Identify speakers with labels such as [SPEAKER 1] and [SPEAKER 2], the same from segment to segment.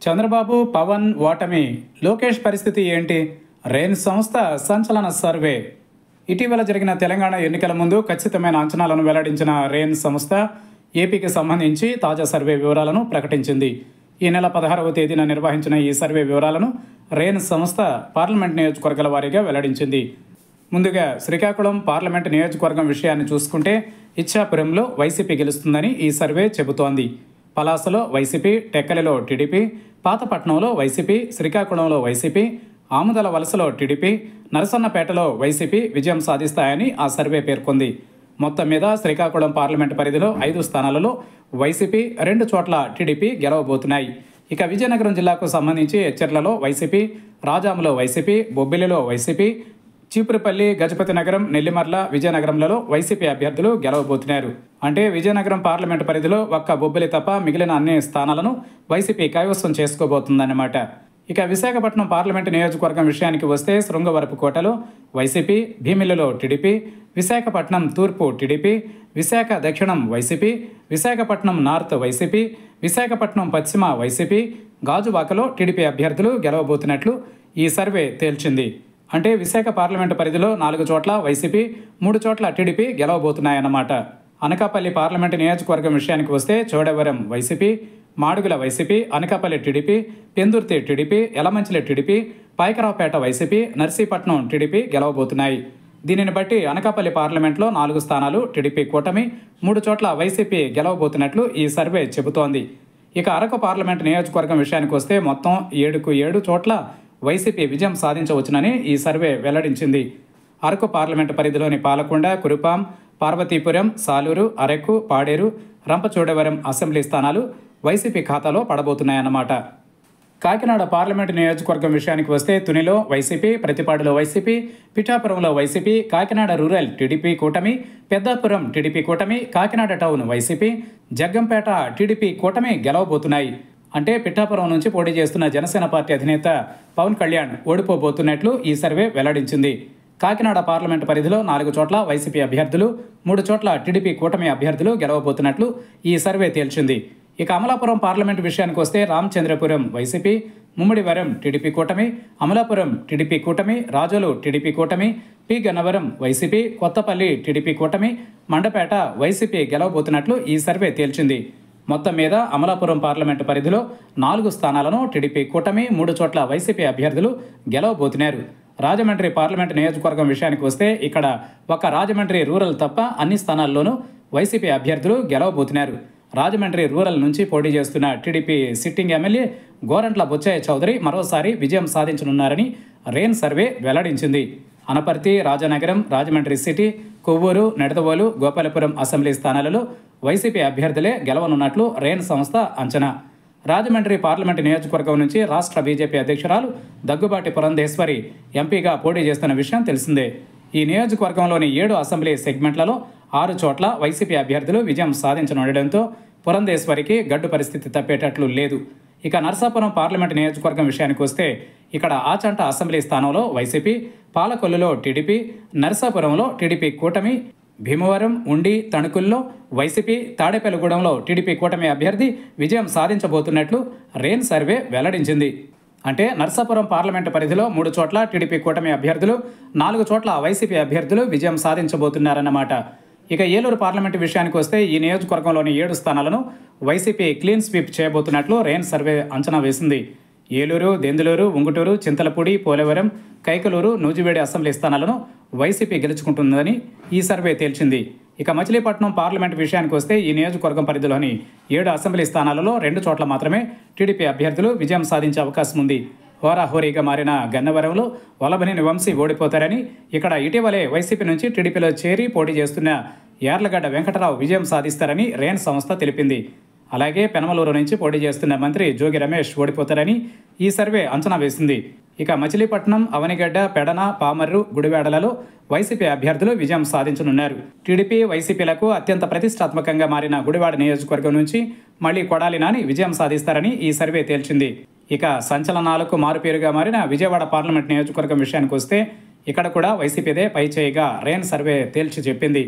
[SPEAKER 1] చంద్రబాబు, పవన్ ఓటమి, లోకేష్ పరిస్థితి ఏంటి? రెయిన్ సంస్థ సంచలన సర్వే. ఇటీవల జరిగిన తెలంగాణ ఎన్నికల ముందు ఖచ్చితమైన అంచనాలను వెల్లడించిన రెయిన్ సంస్థ ఏపీకి సంబంధించి తాజా సర్వే వివరాలను ప్రకటించింది. ఈ నెల 16వ తేదీన నిర్వహించిన ఈ సర్వే వివరాలను రెయిన్ సంస్థ పార్లమెంట్ నియోజకవర్గాల వారీగా వెల్లడించింది. ముందుగా శ్రీకాకుళం పార్లమెంట్ నియోజకవర్గం విషయాన్ని చూసుకుంటే ఇచ్చాపురంలో వైసీపీ గెలుస్తుందని ఈ సర్వే చెబుతోంది. పలాసలో వైసీపీ, టెక్కలిలో టీడీపీ, పాతపట్నంలో వైసీపీ, శ్రీకాకుళంలో వైసీపీ, ఆముదల వలసలో టీడీపీ, నరసన్నపేటలో వైసీపీ విజయం సాధిస్తాయని ఆ సర్వే పేర్కొంది. మొత్తం మీద శ్రీకాకుళం పార్లమెంటు పరిధిలో 5 స్థానాలలో వైసీపీ, 2 చోట్ల టీడీపీ గెలవబోతున్నాయి. ఇక విజయనగరం జిల్లాకు సంబంధించి ఎచ్చెర్లలో వైసీపీ, రాజాములో వైసీపీ, బొబ్బిలిలో YCP, Cheepurupalli, Gajapathinagaram, Nellimarla, విజయనగరంలలో YCP అభ్యర్థులు గెలవబోతున్నారు. అంటే విజయనగరం పార్లమెంటు పరిధిలో ఒక్క బొబ్బిలి తప్ప మిగిలిన అన్ని స్థానాలను వైసీపీ కైవసం చేసుకోబోతుందన్నమాట. ఇక విశాఖపట్నం పార్లమెంటు నియోజకవర్గం విషయానికి వస్తే శృంగవరపుకోటలో వైసీపీ, భీమిలిలో టీడీపీ, విశాఖపట్నం తూర్పు టీడీపీ, విశాఖ దక్షిణం YCP, Visakhapatnam north YCP, Visakhapatnam పశ్చిమ వైసీపీ, గాజువాకలో టీడీపీ అభ్యర్థులు గెలవబోతున్నట్లు ఈ సర్వే తేల్చింది. అంటే విశాఖ పార్లమెంటు పరిధిలో 4 చోట్ల వైసీపీ, 3 చోట్ల టీడీపీ గెలవబోతున్నాయన్నమాట. అనకాపల్లి పార్లమెంటు నియోజకవర్గం విషయానికి వస్తే Chodavaram YCP, Madugula YCP, Anakapalli TDP, Pendurthi TDP, Yelamanchili TDP, Payakaraopeta YCP, Narsipatnam TDP గెలవబోతున్నాయి. దీనిని బట్టి అనకాపల్లి పార్లమెంట్లో 4 స్థానాలు టీడీపీ కూటమి, 3 చోట్ల వైసీపీ గెలవబోతున్నట్లు ఈ సర్వే చెబుతోంది. ఇక అరకు పార్లమెంటు నియోజకవర్గం విషయానికి వస్తే మొత్తం 7 చోట్ల వైసీపీ విజయం సాధించవచ్చునని ఈ సర్వే వెల్లడించింది. అరకు పార్లమెంటు పరిధిలోని పాలకొండ, కురుపాం, పార్వతీపురం, సాలూరు, అరకు, పాడేరు, రంపచోడవరం అసెంబ్లీ స్థానాలు వైసీపీ ఖాతాలో పడబోతున్నాయన్నమాట. కాకినాడ పార్లమెంటు నియోజకవర్గం విషయానికి వస్తే తునిలో వైసీపీ, ప్రతిపాడులో వైసీపీ, పిఠాపురంలో వైసీపీ, కాకినాడ రూరల్ టీడీపీ కూటమి, పెద్దాపురం టీడీపీ కూటమి, Kakinada town YCP, Jaggampeta TDP కూటమి గెలవబోతున్నాయి. అంటే పిఠాపురం నుంచి పోటీ చేస్తున్న జనసేన పార్టీ అధినేత పవన్ కళ్యాణ్ ఓడిపోబోతున్నట్లు ఈ సర్వే వెల్లడించింది. కాకినాడ పార్లమెంటు పరిధిలో 4 చోట్ల వైసీపీ అభ్యర్థులు, 3 చోట్ల టీడీపీ కూటమి అభ్యర్థులు గెలవబోతున్నట్లు ఈ సర్వే తేల్చింది. ఇక అమలాపురం పార్లమెంటు విషయానికి వస్తే రామచంద్రపురం వైసీపీ, ముమ్మిడివరం టీడీపీ కూటమి, అమలాపురం టీడీపీ కూటమి, రాజోలు టీడీపీ కూటమి, P Gannavaram YCP, Kothapalli TDP కూటమి, మండపేట వైసీపీ గెలవబోతున్నట్లు ఈ సర్వే తేల్చింది. మొత్తం మీద అమలాపురం పార్లమెంటు పరిధిలో 4 స్థానాలను టీడీపీ కూటమి, 3 చోట్ల వైసీపీ అభ్యర్థులు గెలవబోతున్నారు. రాజమండ్రి పార్లమెంటు నియోజకవర్గం విషయానికి వస్తే ఇక్కడ ఒక రాజమండ్రి రూరల్ తప్ప అన్ని స్థానాల్లోనూ వైసీపీ అభ్యర్థులు గెలవబోతున్నారు. రాజమండ్రి రూరల్ నుంచి పోటీ చేస్తున్న TDP sitting MLA Gorantla Butchaiah Chowdary మరోసారి విజయం సాధించనున్నారని రెయిన్ సర్వే వెల్లడించింది. అనపర్తి, రాజానగరం, రాజమండ్రి సిటీ, కొవ్వూరు, నెడదవోలు, గోపాలపురం అసెంబ్లీ స్థానాలలో వైసీపీ అభ్యర్థులే గెలవనున్నట్లు రెయిన్ సంస్థ అంచనా. రాజమండ్రి పార్లమెంటు నియోజకవర్గం నుంచి రాష్ట్ర బీజేపీ అధ్యక్షురాలు దగ్గుబాటి పురంధేశ్వరి ఎంపీగా పోటీ చేస్తున్న విషయం తెలిసిందే. ఈ నియోజకవర్గంలోని 7 అసెంబ్లీ సెగ్మెంట్లలో 6 చోట్ల వైసీపీ అభ్యర్థులు విజయం సాధించనుండడంతో పురంధేశ్వరికి గడ్డు పరిస్థితి తప్పేటట్లు లేదు. ఇక నర్సాపురం పార్లమెంటు నియోజకవర్గం విషయానికి వస్తే ఇక్కడ ఆచంట అసెంబ్లీ స్థానంలో వైసీపీ, పాలకొల్లులో టీడీపీ, నర్సాపురంలో టీడీపీ కూటమి, భీమవరం, ఉండి, తణుకుల్లో వైసీపీ, తాడేపల్లిగూడెంలో టీడీపీ కూటమి అభ్యర్థి విజయం సాధించబోతున్నట్లు రెయిన్ సర్వే వెల్లడించింది. అంటే నర్సాపురం పార్లమెంటు పరిధిలో 3 చోట్ల టీడీపీ కూటమి అభ్యర్థులు, 4 చోట్ల వైసీపీ అభ్యర్థులు విజయం సాధించబోతున్నారన్నమాట. ఇక ఏలూరు పార్లమెంటు విషయానికి వస్తే ఈ నియోజకవర్గంలోని 7 స్థానాలను వైసీపీ క్లీన్ స్వీప్ చేయబోతున్నట్లు రెయిన్ సర్వే అంచనా వేసింది. ఏలూరు, దెందులూరు, ఉంగుటూరు, చింతలపూడి, పోలవరం, కైకలూరు, నూజివేడి అసెంబ్లీ స్థానాలను వైసీపీ గెలుచుకుంటుందని ఈ సర్వే తేల్చింది. ఇక మచిలీపట్నం పార్లమెంటు విషయానికి వస్తే ఈ నియోజకవర్గం పరిధిలోని 7 అసెంబ్లీ స్థానాలలో 2 చోట్ల మాత్రమే టీడీపీ అభ్యర్థులు విజయం సాధించే అవకాశం ఉంది. హోరాహోరీగా మారిన గన్నవరంలో వల్లభనేని వంశీ ఓడిపోతారని, ఇక్కడ ఇటీవలే వైసీపీ నుంచి టీడీపీలో చేరి పోటీ చేస్తున్న యార్లగడ్డ వెంకటరావు విజయం సాధిస్తారని రెయిన్ సంస్థ తెలిపింది. అలాగే పెనమలూరు నుంచి పోటీ చేస్తున్న మంత్రి జోగి రమేష్ ఓడిపోతారని ఈ సర్వే అంచనా వేసింది. ఇక మచిలీపట్నం, అవనిగడ్డ, పెడన, పామర్రు, గుడివాడలలో వైసీపీ అభ్యర్థులు విజయం సాధించనున్నారు. టీడీపీ, వైసీపీలకు అత్యంత ప్రతిష్టాత్మకంగా మారిన గుడివాడ నియోజకవర్గం నుంచి మళ్లీ కొడాలి నాని విజయం సాధిస్తారని ఈ సర్వే తేల్చింది. ఇక సంచలనాలకు మారుపేరుగా మారిన విజయవాడ పార్లమెంట్ నియోజకవర్గం విషయానికి వస్తే ఇక్కడ కూడా వైసీపీదే పైచేయిగా రెయిన్ సర్వే తేల్చి చెప్పింది.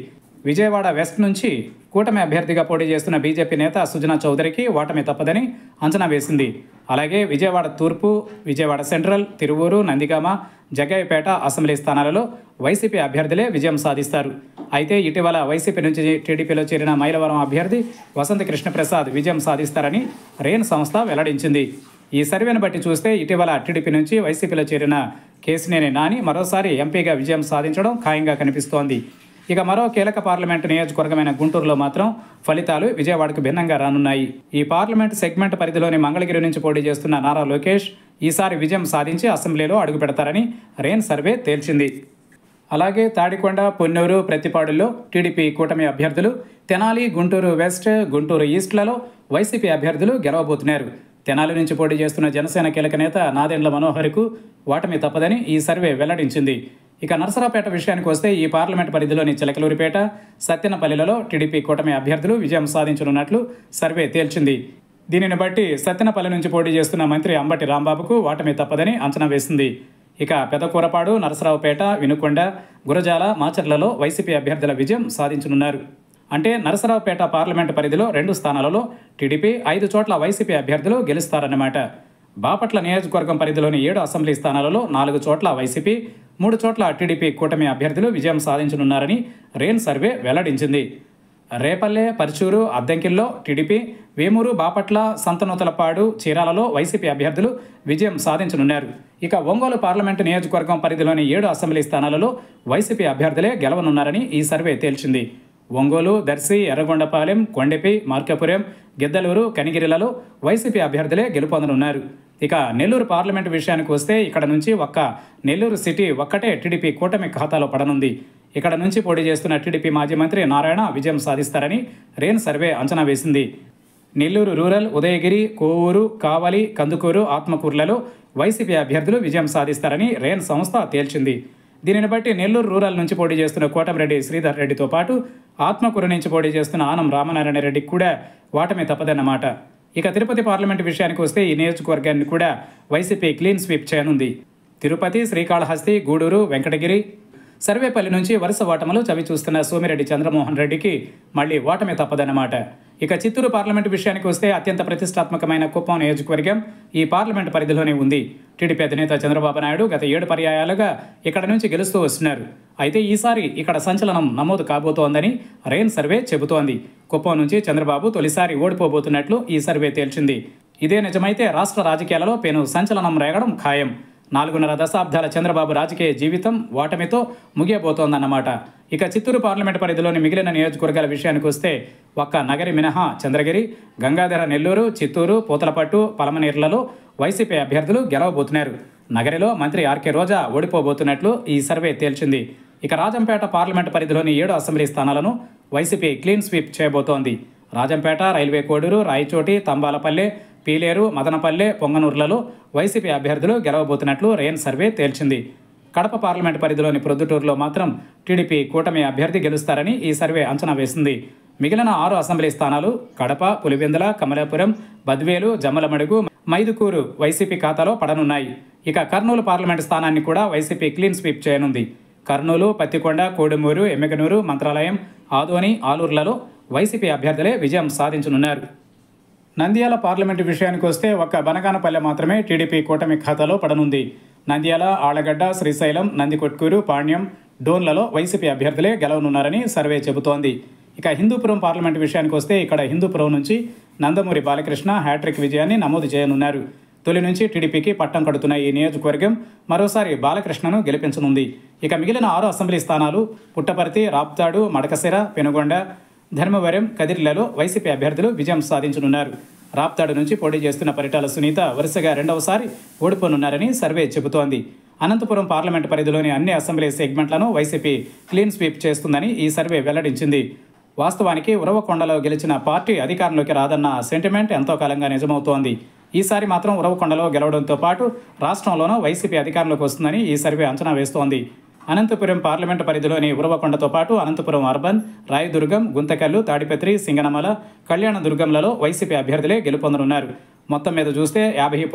[SPEAKER 1] విజయవాడ వెస్ట్ నుంచి కూటమి అభ్యర్థిగా పోటీ చేస్తున్న బీజేపీ నేత సుజనా చౌదరికి ఓటమి తప్పదని అంచనా వేసింది. అలాగే విజయవాడ తూర్పు, విజయవాడ సెంట్రల్, తిరువూరు, నందిగామ, జగ్గయ్యపేట అసెంబ్లీ స్థానాలలో వైసీపీ అభ్యర్థులే విజయం సాధిస్తారు. అయితే ఇటీవల వైసీపీ నుంచి టీడీపీలో చేరిన మైలవరం అభ్యర్థి వసంత కృష్ణప్రసాద్ విజయం సాధిస్తారని రెయిన్ సంస్థ వెల్లడించింది. ఈ సర్వేను బట్టి చూస్తే ఇటీవల టీడీపీ నుంచి వైసీపీలో చేరిన కేసినేని నాని మరోసారి ఎంపీగా విజయం సాధించడం ఖాయంగా కనిపిస్తోంది. ఇక మరో కీలక పార్లమెంటు నియోజకవర్గమైన గుంటూరులో మాత్రం ఫలితాలు విజయవాడకు భిన్నంగా రానున్నాయి. ఈ పార్లమెంటు సెగ్మెంట్ పరిధిలోని మంగళగిరి నుంచి పోటీ చేస్తున్న నారా లోకేష్ ఈసారి విజయం సాధించి అసెంబ్లీలో అడుగుపెడతారని రెయిన్ సర్వే తేల్చింది. అలాగే తాడికొండ, పొన్నూరు, ప్రతిపాడుల్లో టీడీపీ కూటమి అభ్యర్థులు, తెనాలి, గుంటూరు వెస్ట్, గుంటూరు ఈస్ట్లలో వైసీపీ అభ్యర్థులు గెలవబోతున్నారు. తెనాలి నుంచి పోటీ చేస్తున్న జనసేన కీలక నేత నాదెండ్ల మనోహర్కు ఓటమి తప్పదని ఈ సర్వే వెల్లడించింది. ఇక నరసరావుపేట విషయానికి వస్తే ఈ పార్లమెంట్ పరిధిలోని చిలకలూరిపేట, సత్తెనపల్లిలలో టీడీపీ కూటమి అభ్యర్థులు విజయం సాధించనున్నట్లు సర్వే తేల్చింది. దీనిని బట్టి సత్తెనపల్లి నుంచి పోటీ చేస్తున్న మంత్రి అంబటి రాంబాబుకు ఓటమి తప్పదని అంచనా వేసింది. ఇక పెదకూరపాడు, నరసరావుపేట, వినుకొండ, గురజాల, మాచర్లలో వైసీపీ అభ్యర్థుల విజయం సాధించనున్నారు. అంటే నరసరావుపేట పార్లమెంటు పరిధిలో 2 స్థానాలలో టీడీపీ, 5 చోట్ల వైసీపీ అభ్యర్థులు గెలుస్తారన్నమాట. బాపట్ల నియోజకవర్గం పరిధిలోని 7 అసెంబ్లీ స్థానాలలో 4 చోట్ల వైసీపీ, 3 చోట్ల టీడీపీ కూటమి అభ్యర్థులు విజయం సాధించనున్నారని రెయిన్ సర్వే వెల్లడించింది. రేపల్లె, పర్చూరు, అద్దంకిల్లో టీడీపీ, వేమూరు, బాపట్ల, సంతనూతలపాడు, చీరాలలో వైసీపీ అభ్యర్థులు విజయం సాధించనున్నారు. ఇక ఒంగోలు పార్లమెంటు నియోజకవర్గం పరిధిలోని 7 అసెంబ్లీ స్థానాలలో వైసీపీ అభ్యర్థులే గెలవనున్నారని ఈ సర్వే తేల్చింది. ఒంగోలు, దర్శి, ఎర్రగొండపాలెం, కొండెపి, మార్కాపురం, గిద్దలూరు, కనిగిరిలలో వైసీపీ అభ్యర్థులే గెలుపొందనున్నారు. ఇక నెల్లూరు పార్లమెంటు విషయానికి వస్తే ఇక్కడ నుంచి ఒక్క నెల్లూరు సిటీ ఒక్కటే టీడీపీ కూటమి ఖాతాలో పడనుంది. ఇక్కడ నుంచి పోటీ చేస్తున్న టీడీపీ మాజీ మంత్రి నారాయణ విజయం సాధిస్తారని రెయిన్ సర్వే అంచనా వేసింది. నెల్లూరు రూరల్, ఉదయగిరి, కోవూరు, కావలి, కందుకూరు, ఆత్మకూరులలో వైసీపీ అభ్యర్థులు విజయం సాధిస్తారని రెయిన్ సంస్థ తేల్చింది. దీనిని బట్టి నెల్లూరు రూరల్ నుంచి పోటీ చేస్తున్న కోటమిరెడ్డి శ్రీధర్ రెడ్డితో పాటు ఆత్మకూరు నుంచి పోటీ చేస్తున్న ఆనం రామనారాయణ రెడ్డికి కూడా ఓటమి తప్పదన్నమాట. ఇక తిరుపతి పార్లమెంటు విషయానికి వస్తే ఈ నియోజకవర్గాన్ని కూడా వైసీపీ క్లీన్ స్వీప్ చేయనుంది. తిరుపతి, శ్రీకాళహస్తి, గూడూరు, వెంకటగిరి, సర్వేపల్లి నుంచి వరుస ఓటములు చవి చూస్తున్న సోమిరెడ్డి చంద్రమోహన్ రెడ్డికి మళ్లీ ఓటమి తప్పదన్నమాట. ఇక చిత్తూరు పార్లమెంటు విషయానికి వస్తే అత్యంత ప్రతిష్టాత్మకమైన కుప్పం నియోజకవర్గం ఈ పార్లమెంటు పరిధిలోనే ఉంది. టీడీపీ అధినేత చంద్రబాబు నాయుడు గత 7 పర్యాయాలుగా ఇక్కడ నుంచి గెలుస్తూ వస్తున్నారు. అయితే ఈసారి ఇక్కడ సంచలనం నమోదు కాబోతోందని రెయిన్ సర్వే చెబుతోంది. కుప్పం నుంచి చంద్రబాబు తొలిసారి ఓడిపోబోతున్నట్లు ఈ సర్వే తేల్చింది. ఇదే నిజమైతే రాష్ట్ర రాజకీయాలలో పెను సంచలనం రేగడం ఖాయం. 4.5 దశాబ్దాల చంద్రబాబు రాజకీయ జీవితం ఓటమితో ముగియబోతోందన్నమాట. ఇక చిత్తూరు పార్లమెంటు పరిధిలోని మిగిలిన నియోజకవర్గాల విషయానికి వస్తే ఒక్క నగరి మినహా చంద్రగిరి, గంగాధర, నెల్లూరు, చిత్తూరు, పూతలపట్టు, పలమనేర్లలో వైసీపీ అభ్యర్థులు గెలవబోతున్నారు. నగరిలో మంత్రి ఆర్కే రోజా ఓడిపోబోతున్నట్లు ఈ సర్వే తేల్చింది. ఇక రాజంపేట పార్లమెంటు పరిధిలోని 7 అసెంబ్లీ స్థానాలను వైసీపీ క్లీన్ స్వీప్ చేయబోతోంది. రాజంపేట, రైల్వే కోడూరు, రాయచోటి, తంబాలపల్లె, పీలేరు, మదనపల్లె, పొంగనూరులలో వైసీపీ అభ్యర్థులు గెలవబోతున్నట్లు రెయిన్ సర్వే తేల్చింది. కడప పార్లమెంటు పరిధిలోని ప్రొద్దుటూరులో మాత్రం టీడీపీ కూటమి అభ్యర్థి గెలుస్తారని ఈ సర్వే అంచనా వేసింది. మిగిలిన 6 అసెంబ్లీ స్థానాలు కడప, పులివెందుల, కమలాపురం, బద్వేలు, జమ్మలమడుగు, మైదుకూరు వైసీపీ ఖాతాలో పడనున్నాయి. ఇక కర్నూలు పార్లమెంటు స్థానాన్ని కూడా వైసీపీ క్లీన్ స్వీప్ చేయనుంది. కర్నూలు, పత్తికొండ, కోడుమూరు, ఎమ్మిగనూరు, మంత్రాలయం, ఆదోని, ఆలూరులలో వైసీపీ అభ్యర్థులే విజయం సాధించనున్నారు. నంద్యాల పార్లమెంటు విషయానికి వస్తే ఒక్క బనగానపల్లె మాత్రమే టీడీపీ కూటమి ఖాతాలో పడనుంది. నంద్యాల, ఆళ్లగడ్డ, శ్రీశైలం, నందికొట్కూరు, పాణ్యం, డోన్లలో వైసీపీ అభ్యర్థులే గెలవనున్నారని సర్వే చెబుతోంది. ఇక హిందూపురం పార్లమెంటు విషయానికి వస్తే ఇక్కడ హిందూపురం నుంచి నందమూరి బాలకృష్ణ హ్యాట్రిక్ విజయాన్ని నమోదు చేయనున్నారు. తొలి నుంచి టీడీపీకి పట్టం కడుతున్న ఈ నియోజకవర్గం మరోసారి బాలకృష్ణను గెలిపించనుంది. ఇక మిగిలిన 6 అసెంబ్లీ స్థానాలు పుట్టపర్తి, రాప్తాడు, మడకశిర, పెనుగొండ, ధర్మవరం, కదిరిలలో వైసీపీ అభ్యర్థులు విజయం సాధించనున్నారు. రాప్తాడు నుంచి పోటీ చేస్తున్న పరిటాల సునీత వరుసగా 2వసారి ఓడిపోనున్నారని సర్వే చెబుతోంది. అనంతపురం పార్లమెంటు పరిధిలోని అన్ని అసెంబ్లీ సెగ్మెంట్లను వైసీపీ క్లీన్ స్వీప్ చేస్తుందని ఈ సర్వే వెల్లడించింది. వాస్తవానికి ఉరవకొండలో గెలిచిన పార్టీ అధికారంలోకి రాదన్న సెంటిమెంట్ ఎంతో కాలంగా నిజమవుతోంది. ఈసారి మాత్రం ఉరవకొండలో గెలవడంతో పాటు రాష్ట్రంలోనూ వైసీపీ అధికారంలోకి వస్తుందని ఈ సర్వే అంచనా వేస్తోంది. అనంతపురం పార్లమెంటు పరిధిలోని ఉరవకొండతో పాటు అనంతపురం అర్బన్, రాయదుర్గం, గుంతకల్లు, తాడిపత్రి, సింగనమల, కళ్యాణదుర్గంలలో వైసీపీ అభ్యర్థులే గెలుపొందనున్నారు. మొత్తం మీద చూస్తే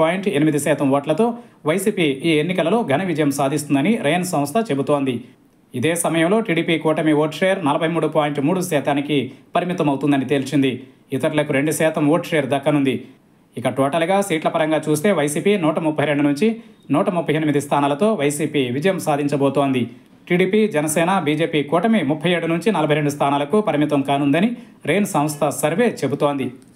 [SPEAKER 1] 50.8% ఓట్లతో వైసీపీ ఈ ఎన్నికలలో ఘన విజయం సాధిస్తుందని రెయిన్ సంస్థ చెబుతోంది. ఇదే సమయంలో టీడీపీ కూటమి ఓట్ షేర్ 43.3% పరిమితమవుతుందని తేల్చింది. ఇతరులకు 2% ఓట్ షేర్ దక్కనుంది. ఇక టోటల్గా సీట్ల పరంగా చూస్తే వైసీపీ 132 నుంచి 138 స్థానాలతో వైసీపీ విజయం సాధించబోతోంది. టీడీపీ, జనసేన, బీజేపీ కూటమి 37 నుంచి 42 స్థానాలకు పరిమితం కానుందని రెయిన్ సంస్థ సర్వే చెబుతోంది.